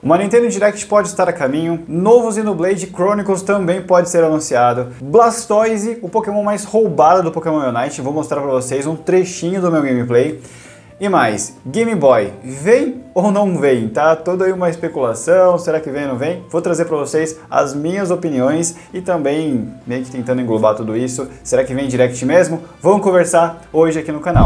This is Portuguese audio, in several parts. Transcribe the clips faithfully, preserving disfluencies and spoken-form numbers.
Uma Nintendo Direct pode estar a caminho, novo Xenoblade Chronicles também pode ser anunciado, Blastoise, o Pokémon mais roubado do Pokémon Unite, vou mostrar pra vocês um trechinho do meu gameplay. E mais, Game Boy, vem ou não vem? Tá toda aí uma especulação, será que vem ou não vem? Vou trazer pra vocês as minhas opiniões e também meio que tentando englobar tudo isso. Será que vem Direct mesmo? Vamos conversar hoje aqui no canal.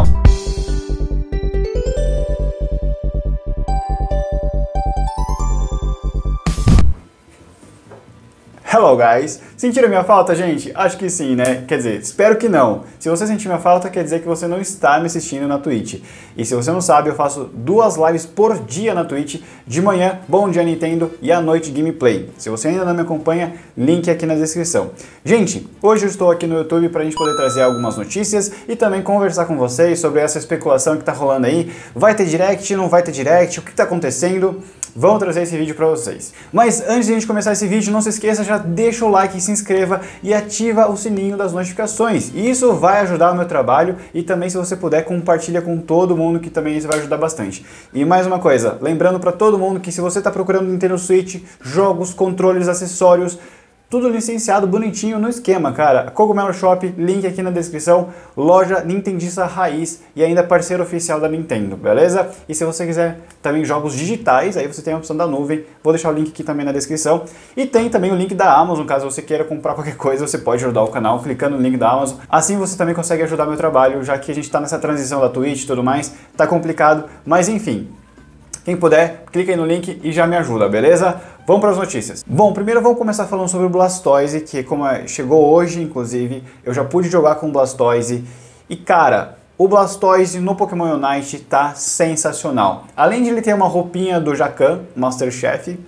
Hello guys! Sentiram minha falta, gente? Acho que sim, né? Quer dizer, espero que não. Se você sentir minha falta, quer dizer que você não está me assistindo na Twitch. E se você não sabe, eu faço duas lives por dia na Twitch. De manhã, Bom Dia Nintendo, e à noite, Gameplay. Se você ainda não me acompanha, link aqui na descrição. Gente, hoje eu estou aqui no YouTube para a gente poder trazer algumas notícias e também conversar com vocês sobre essa especulação que está rolando aí. Vai ter Direct, não vai ter Direct, o que está acontecendo? Vamos trazer esse vídeo para vocês. Mas antes de a gente começar esse vídeo, não se esqueça, já deixa o like, se inscreva e ativa o sininho das notificações. Isso vai ajudar o meu trabalho e também, se você puder, compartilha com todo mundo, que também isso vai ajudar bastante. E mais uma coisa, lembrando para todo mundo que se você está procurando Nintendo Switch, jogos, controles, acessórios, tudo licenciado, bonitinho, no esquema, cara. Cogumelo Shop, link aqui na descrição, loja Nintendista Raiz e ainda parceiro oficial da Nintendo, beleza? E se você quiser também jogos digitais, aí você tem a opção da nuvem, vou deixar o link aqui também na descrição. E tem também o link da Amazon, caso você queira comprar qualquer coisa, você pode ajudar o canal clicando no link da Amazon. Assim você também consegue ajudar meu trabalho, já que a gente tá nessa transição da Twitch e tudo mais, tá complicado, mas enfim. Quem puder, clica aí no link e já me ajuda, beleza? Vamos para as notícias. Bom, primeiro vamos começar falando sobre o Blastoise, que como é, chegou hoje, inclusive, eu já pude jogar com o Blastoise. E cara, o Blastoise no Pokémon Unite tá sensacional. Além de ele ter uma roupinha do Jacan, Masterchef,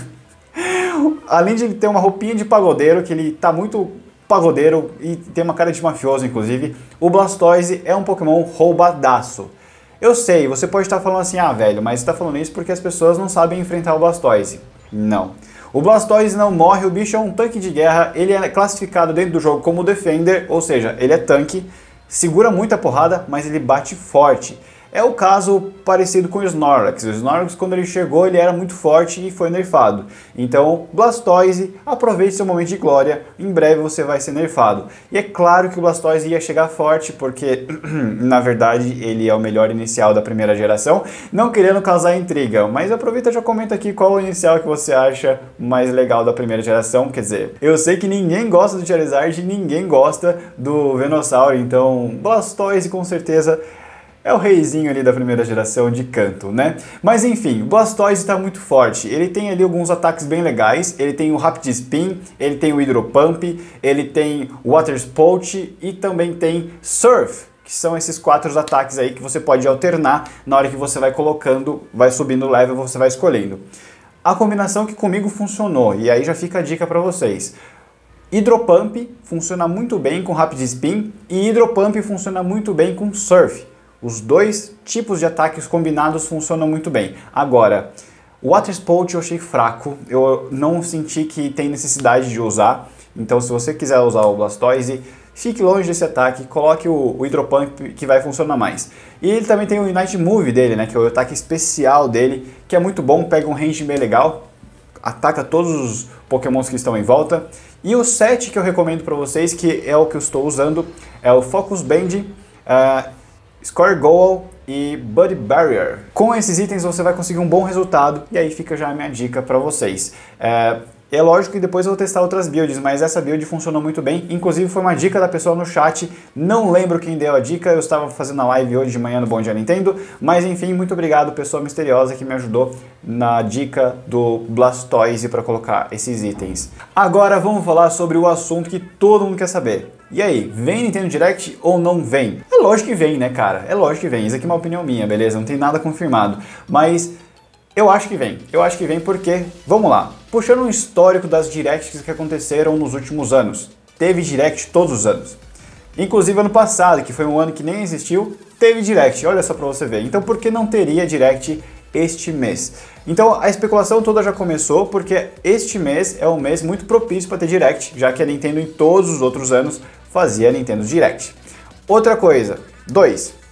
além de ele ter uma roupinha de pagodeiro, que ele tá muito pagodeiro e tem uma cara de mafioso, inclusive, o Blastoise é um Pokémon roubadaço. Eu sei, você pode estar falando assim, ah velho, mas você está falando isso porque as pessoas não sabem enfrentar o Blastoise. Não. O Blastoise não morre, o bicho é um tanque de guerra, ele é classificado dentro do jogo como Defender, ou seja, ele é tanque, segura muita porrada, mas ele bate forte. É o caso parecido com o Snorlax. O Snorlax, quando ele chegou, ele era muito forte e foi nerfado. Então, Blastoise, aproveite seu momento de glória, em breve você vai ser nerfado. E é claro que o Blastoise ia chegar forte, porque, na verdade, ele é o melhor inicial da primeira geração, não querendo causar intriga. Mas aproveita e já comenta aqui qual o inicial que você acha mais legal da primeira geração. Quer dizer, eu sei que ninguém gosta do Charizard, ninguém gosta do Venossauro, então Blastoise com certeza é o reizinho ali da primeira geração de canto, né? Mas enfim, o Blastoise está muito forte. Ele tem ali alguns ataques bem legais. Ele tem o Rapid Spin, ele tem o Hydro Pump, ele tem o Water Spout e também tem Surf, que são esses quatro ataques aí que você pode alternar na hora que você vai colocando, vai subindo o level, você vai escolhendo. A combinação que comigo funcionou, e aí já fica a dica para vocês. Hydro Pump funciona muito bem com Rapid Spin e Hydro Pump funciona muito bem com Surf. Os dois tipos de ataques combinados funcionam muito bem. Agora, o Water Spout eu achei fraco, eu não senti que tem necessidade de usar. Então, se você quiser usar o Blastoise, fique longe desse ataque, coloque o, o Hydro Pump que vai funcionar mais. E ele também tem o Unite Move dele, né, que é o ataque especial dele, que é muito bom, pega um range bem legal, ataca todos os Pokémons que estão em volta. E o set que eu recomendo para vocês, que é o que eu estou usando, é o Focus Band, uh, Score Goal e Buddy Barrier. Com esses itens você vai conseguir um bom resultado e aí fica já a minha dica para vocês. É, é lógico que depois eu vou testar outras builds, mas essa build funcionou muito bem. Inclusive foi uma dica da pessoa no chat, não lembro quem deu a dica, eu estava fazendo a live hoje de manhã no Bom Dia Nintendo, mas enfim, muito obrigado pessoa misteriosa que me ajudou na dica do Blastoise para colocar esses itens. Agora vamos falar sobre o assunto que todo mundo quer saber. E aí, vem Nintendo Direct ou não vem? É lógico que vem, né, cara? É lógico que vem. Isso aqui é uma opinião minha, beleza? Não tem nada confirmado. Mas eu acho que vem. Eu acho que vem porque, vamos lá, puxando um histórico das Directs que aconteceram nos últimos anos. Teve Direct todos os anos. Inclusive ano passado, que foi um ano que nem existiu, teve Direct. Olha só pra você ver. Então por que não teria Direct este mês? Então a especulação toda já começou porque este mês é um mês muito propício para ter Direct, já que a Nintendo em todos os outros anos fazia Nintendo Direct. Outra coisa, dois,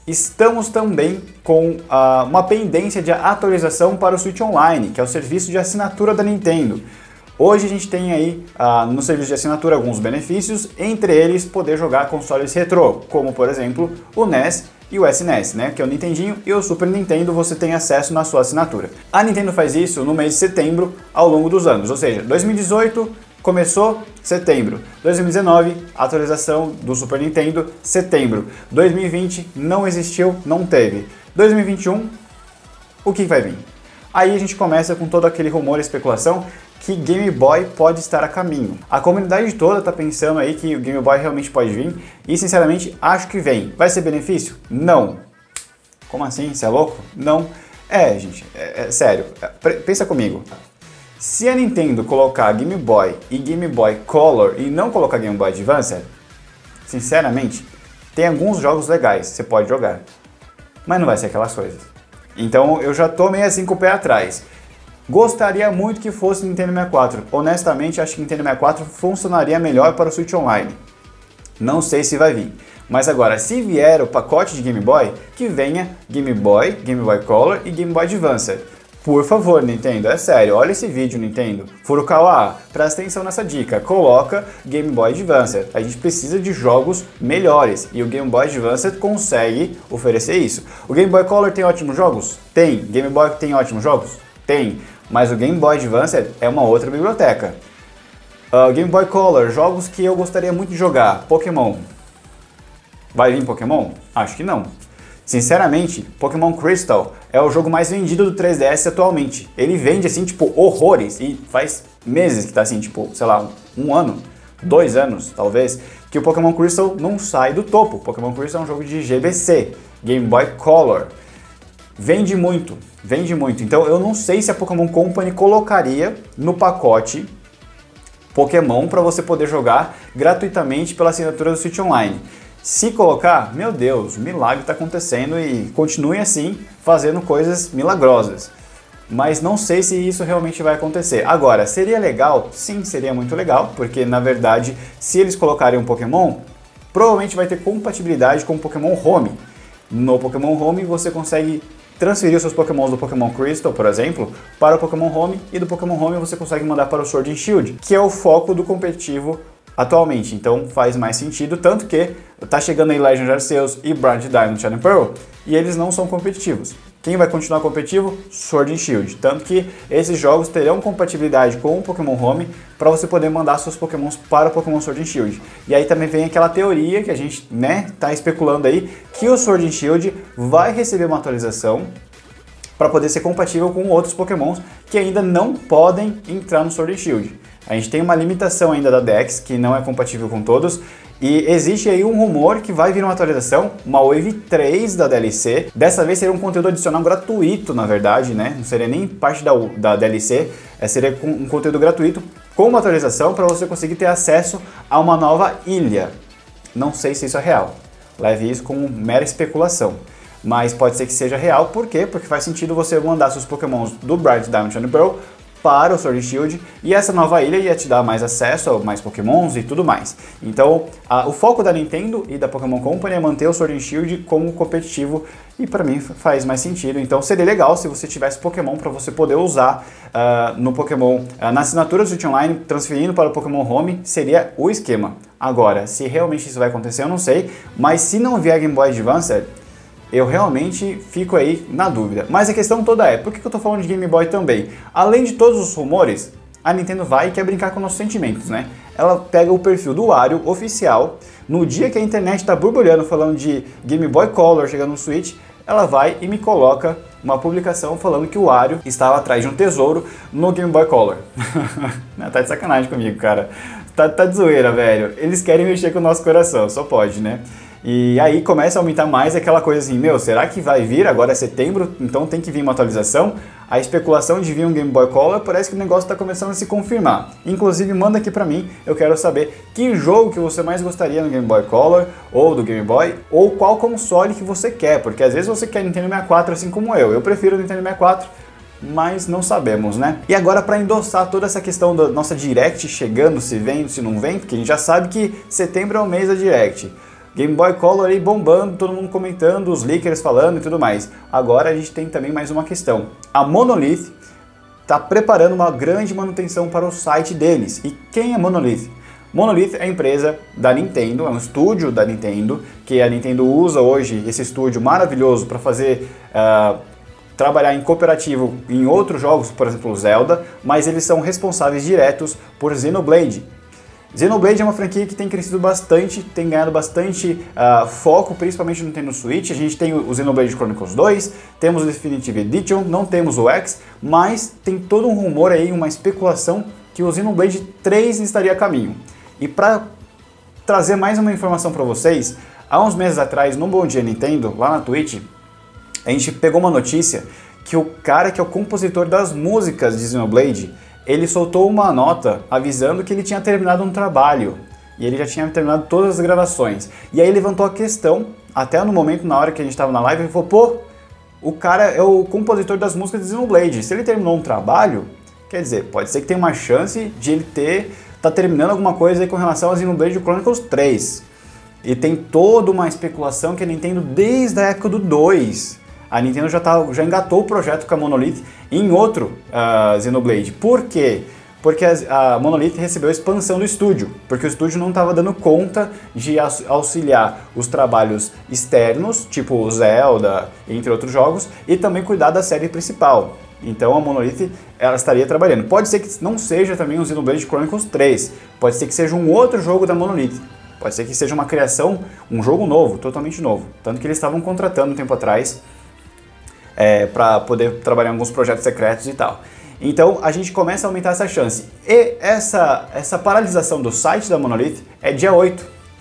estamos também com uh, uma pendência de atualização para o Switch Online, que é o serviço de assinatura da Nintendo. Hoje a gente tem aí uh, no serviço de assinatura alguns benefícios, entre eles poder jogar consoles retrô, como por exemplo o N E S e o S N E S, né, que é o Nintendinho, e o Super Nintendo você tem acesso na sua assinatura. A Nintendo faz isso no mês de setembro ao longo dos anos, ou seja, dois mil e dezoito começou setembro, dois mil e dezenove atualização do Super Nintendo, setembro, dois mil e vinte não existiu, não teve, dois mil e vinte e um o que vai vir? Aí a gente começa com todo aquele rumor e especulação que Game Boy pode estar a caminho. A comunidade toda está pensando aí que o Game Boy realmente pode vir e sinceramente acho que vem. Vai ser benefício? Não. Como assim? Você é louco? Não. É, gente, é, é sério, é, pensa comigo. Se a Nintendo colocar Game Boy e Game Boy Color e não colocar Game Boy Advance, sinceramente, tem alguns jogos legais, você pode jogar, mas não vai ser aquelas coisas. Então eu já tô meio assim com o pé atrás. Gostaria muito que fosse Nintendo sessenta e quatro. Honestamente, acho que Nintendo sessenta e quatro funcionaria melhor para o Switch Online. Não sei se vai vir. Mas agora, se vier o pacote de Game Boy, que venha Game Boy, Game Boy Color e Game Boy Advance. Por favor, Nintendo, é sério, olha esse vídeo, Nintendo. Furukawa, presta atenção nessa dica, coloca Game Boy Advance. A gente precisa de jogos melhores e o Game Boy Advance consegue oferecer isso. O Game Boy Color tem ótimos jogos? Tem. Game Boy tem ótimos jogos? Tem. Mas o Game Boy Advance é uma outra biblioteca. Uh, Game Boy Color, jogos que eu gostaria muito de jogar. Pokémon. Vai vir Pokémon? Acho que não. Sinceramente, Pokémon Crystal é o jogo mais vendido do três D S atualmente. Ele vende assim, tipo, horrores. E faz meses que tá assim, tipo, sei lá, um ano, dois anos, talvez, que o Pokémon Crystal não sai do topo. Pokémon Crystal é um jogo de G B C, Game Boy Color. Vende muito, vende muito. Então eu não sei se a Pokémon Company colocaria no pacote Pokémon para você poder jogar gratuitamente pela assinatura do Switch Online. Se colocar, meu Deus, o milagre está acontecendo e continue assim fazendo coisas milagrosas. Mas não sei se isso realmente vai acontecer. Agora, seria legal? Sim, seria muito legal, porque na verdade, se eles colocarem um Pokémon, provavelmente vai ter compatibilidade com o Pokémon Home. No Pokémon Home você consegue transferir os seus Pokémons do Pokémon Crystal, por exemplo, para o Pokémon Home, e do Pokémon Home você consegue mandar para o Sword and Shield, que é o foco do competitivo atualmente, então faz mais sentido, tanto que tá chegando aí Legend Arceus e Brilliant Diamond Shining Pearl, e eles não são competitivos. Quem vai continuar competitivo? Sword and Shield, tanto que esses jogos terão compatibilidade com o Pokémon Home para você poder mandar seus Pokémons para o Pokémon Sword and Shield. E aí também vem aquela teoria que a gente, né, tá especulando aí, que o Sword and Shield vai receber uma atualização para poder ser compatível com outros Pokémons que ainda não podem entrar no Sword and Shield. A gente tem uma limitação ainda da Dex, que não é compatível com todos, e existe aí um rumor que vai vir uma atualização, uma Wave três da D L C. Dessa vez seria um conteúdo adicional gratuito, na verdade, né? Não seria nem parte da, da D L C, é, seria um conteúdo gratuito com uma atualização para você conseguir ter acesso a uma nova ilha. Não sei se isso é real, leve isso como mera especulação. Mas pode ser que seja real, por quê? Porque faz sentido você mandar seus Pokémons do Bright Diamond Shining Pearl para o Sword and Shield, e essa nova ilha ia te dar mais acesso a mais Pokémons e tudo mais. Então, a, o foco da Nintendo e da Pokémon Company é manter o Sword and Shield como competitivo, e para mim faz mais sentido. Então seria legal se você tivesse Pokémon para você poder usar uh, no Pokémon, uh, na assinatura do Switch Online, transferindo para o Pokémon Home, seria o esquema. Agora, se realmente isso vai acontecer, eu não sei, mas se não vier Game Boy Advance, eu realmente fico aí na dúvida. Mas a questão toda é, por que eu tô falando de Game Boy também? Além de todos os rumores, a Nintendo vai e quer brincar com nossos sentimentos, né? Ela pega o perfil do Wario oficial, no dia que a internet tá borbulhando falando de Game Boy Color chegando no Switch, ela vai e me coloca uma publicação falando que o Wario estava atrás de um tesouro no Game Boy Color. Tá de sacanagem comigo, cara. Tá, tá de zoeira, velho. Eles querem mexer com o nosso coração, só pode, né? E aí começa a aumentar mais aquela coisa assim, meu, será que vai vir? Agora é setembro, então tem que vir uma atualização? A especulação de vir um Game Boy Color, parece que o negócio está começando a se confirmar. Inclusive, manda aqui pra mim, eu quero saber que jogo que você mais gostaria no Game Boy Color, ou do Game Boy, ou qual console que você quer, porque às vezes você quer Nintendo sessenta e quatro assim como eu, eu prefiro o Nintendo sessenta e quatro, mas não sabemos, né? E agora, para endossar toda essa questão da nossa Direct chegando, se vem, se não vem, porque a gente já sabe que setembro é o mês da Direct. Game Boy Color aí bombando, todo mundo comentando, os leakers falando e tudo mais. Agora a gente tem também mais uma questão. A Monolith está preparando uma grande manutenção para o site deles. E quem é Monolith? Monolith é a empresa da Nintendo, é um estúdio da Nintendo, que a Nintendo usa hoje esse estúdio maravilhoso para fazer... Uh, trabalhar em cooperativo em outros jogos, por exemplo Zelda, mas eles são responsáveis diretos por Xenoblade. Xenoblade é uma franquia que tem crescido bastante, tem ganhado bastante uh, foco, principalmente no Nintendo Switch. A gente tem o Xenoblade Chronicles dois, temos o Definitive Edition, não temos o X, mas tem todo um rumor aí, uma especulação que o Xenoblade três estaria a caminho. E para trazer mais uma informação para vocês, há uns meses atrás, no Bom Dia Nintendo, lá na Twitch, a gente pegou uma notícia que o cara que é o compositor das músicas de Xenoblade, ele soltou uma nota avisando que ele tinha terminado um trabalho. E ele já tinha terminado todas as gravações. E aí levantou a questão, até no momento, na hora que a gente estava na live, ele falou, pô, o cara é o compositor das músicas de Xenoblade. Se ele terminou um trabalho, quer dizer, pode ser que tenha uma chance de ele ter, tá terminando alguma coisa aí com relação a Xenoblade Chronicles três. E tem toda uma especulação que a Nintendo, desde a época do dois... A Nintendo já, tá, já engatou o projeto com a Monolith em outro uh, Xenoblade. Por quê? Porque a, a Monolith recebeu a expansão do estúdio, porque o estúdio não estava dando conta de auxiliar os trabalhos externos, tipo o Zelda, entre outros jogos, e também cuidar da série principal. Então a Monolith ela estaria trabalhando. Pode ser que não seja também o Xenoblade Chronicles três, pode ser que seja um outro jogo da Monolith. Pode ser que seja uma criação, um jogo novo, totalmente novo. Tanto que eles estavam contratando um tempo atrás É, para poder trabalhar em alguns projetos secretos e tal. Então a gente começa a aumentar essa chance. E essa, essa paralisação do site da Monolith é dia oito.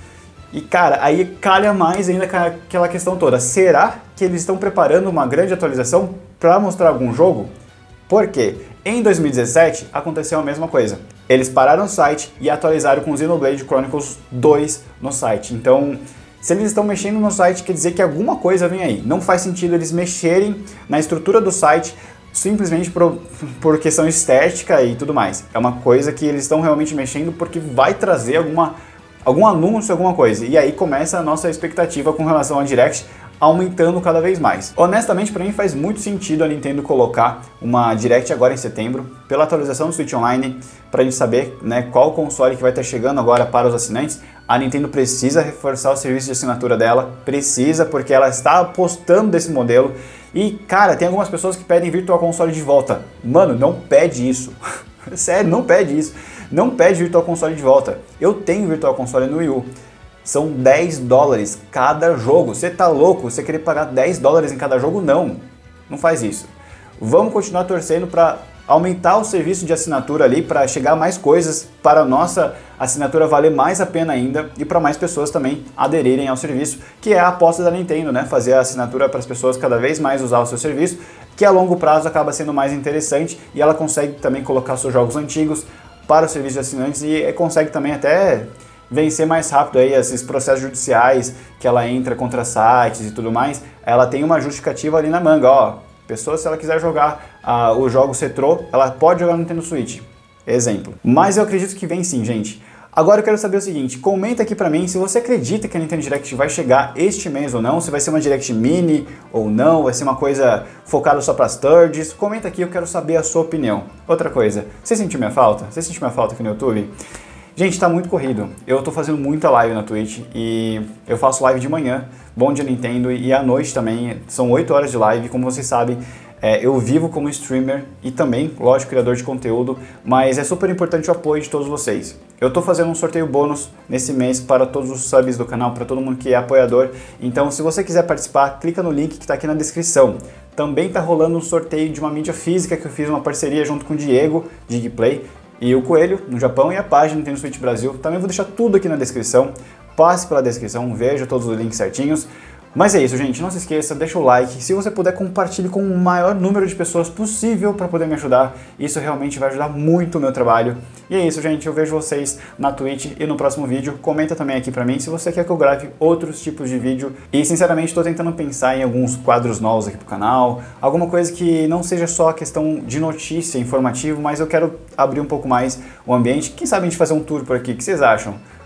E cara, aí calha mais ainda com aquela questão toda. Será que eles estão preparando uma grande atualização para mostrar algum jogo? Por quê? Em dois mil e dezessete aconteceu a mesma coisa. Eles pararam o site e atualizaram com Xenoblade Chronicles dois no site. Então... se eles estão mexendo no site, quer dizer que alguma coisa vem aí. Não faz sentido eles mexerem na estrutura do site simplesmente por, por questão estética e tudo mais. É uma coisa que eles estão realmente mexendo porque vai trazer alguma, algum anúncio, alguma coisa. E aí começa a nossa expectativa com relação à Direct aumentando cada vez mais. Honestamente, para mim faz muito sentido a Nintendo colocar uma Direct agora em setembro, pela atualização do Switch Online, para a gente saber, né, qual console que vai estar chegando agora para os assinantes. A Nintendo precisa reforçar o serviço de assinatura dela, precisa, porque ela está apostando desse modelo. E, cara, tem algumas pessoas que pedem Virtual Console de volta. Mano, não pede isso. Sério, não pede isso. Não pede Virtual Console de volta. Eu tenho Virtual Console no Wii U. São dez dólares cada jogo. Você tá louco? Você querer pagar dez dólares em cada jogo? Não. Não faz isso. Vamos continuar torcendo para aumentar o serviço de assinatura ali, para chegar mais coisas, para a nossa assinatura valer mais a pena ainda e para mais pessoas também aderirem ao serviço, que é a aposta da Nintendo, né? Fazer a assinatura para as pessoas cada vez mais usar o seu serviço, que a longo prazo acaba sendo mais interessante e ela consegue também colocar seus jogos antigos para o serviço de assinantes e consegue também até vencer mais rápido aí esses processos judiciais que ela entra contra sites e tudo mais. Ela tem uma justificativa ali na manga, ó. Pessoa, se ela quiser jogar uh, os jogos retrô, ela pode jogar no Nintendo Switch. Exemplo. Mas eu acredito que vem sim, gente. Agora eu quero saber o seguinte, comenta aqui pra mim se você acredita que a Nintendo Direct vai chegar este mês ou não, se vai ser uma Direct Mini ou não, vai ser uma coisa focada só pras thirds. Comenta aqui, eu quero saber a sua opinião. Outra coisa, você sentiu minha falta? Você sentiu minha falta aqui no YouTube? Gente, tá muito corrido. Eu tô fazendo muita live na Twitch e eu faço live de manhã, Bom Dia Nintendo, e à noite também, são oito horas de live, como vocês sabem, é, eu vivo como streamer e também, lógico, criador de conteúdo, mas é super importante o apoio de todos vocês. Eu tô fazendo um sorteio bônus nesse mês para todos os subs do canal, para todo mundo que é apoiador, então se você quiser participar, clica no link que tá aqui na descrição. Também tá rolando um sorteio de uma mídia física que eu fiz uma parceria junto com o Diego, Digplay, e o Coelho, no Japão, e a página Nintendo Switch Brasil. Também vou deixar tudo aqui na descrição. Passe pela descrição, veja todos os links certinhos. Mas é isso, gente. Não se esqueça, deixa o like. Se você puder, compartilhe com o maior número de pessoas possível para poder me ajudar. Isso realmente vai ajudar muito o meu trabalho. E é isso, gente. Eu vejo vocês na Twitch e no próximo vídeo. Comenta também aqui pra mim se você quer que eu grave outros tipos de vídeo. E, sinceramente, estou tentando pensar em alguns quadros novos aqui pro canal. Alguma coisa que não seja só a questão de notícia, informativo, mas eu quero abrir um pouco mais o ambiente. Quem sabe a gente fazer um tour por aqui? O que vocês acham?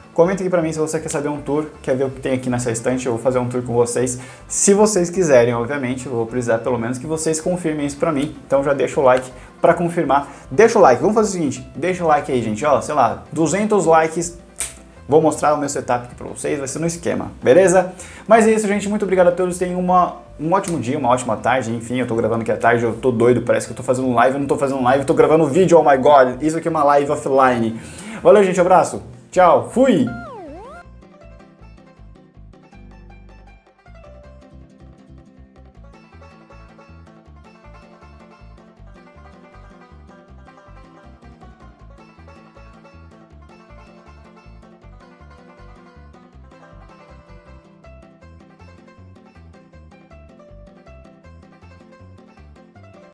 Comenta aqui pra mim se você quer saber um tour, quer ver o que tem aqui nessa estante, eu vou fazer um tour com vocês. Se vocês quiserem, obviamente, eu vou precisar pelo menos que vocês confirmem isso pra mim. Então já deixa o like pra confirmar. Deixa o like, vamos fazer o seguinte, deixa o like aí, gente, ó, sei lá, duzentos likes. Vou mostrar o meu setup aqui pra vocês, vai ser no esquema, beleza? Mas é isso, gente, muito obrigado a todos, tenham uma, um ótimo dia, uma ótima tarde, enfim, eu tô gravando aqui à tarde, eu tô doido, parece que eu tô fazendo live, eu não tô fazendo live, eu tô gravando vídeo, oh my god, isso aqui é uma live offline. Valeu, gente, abraço, tchau, fui!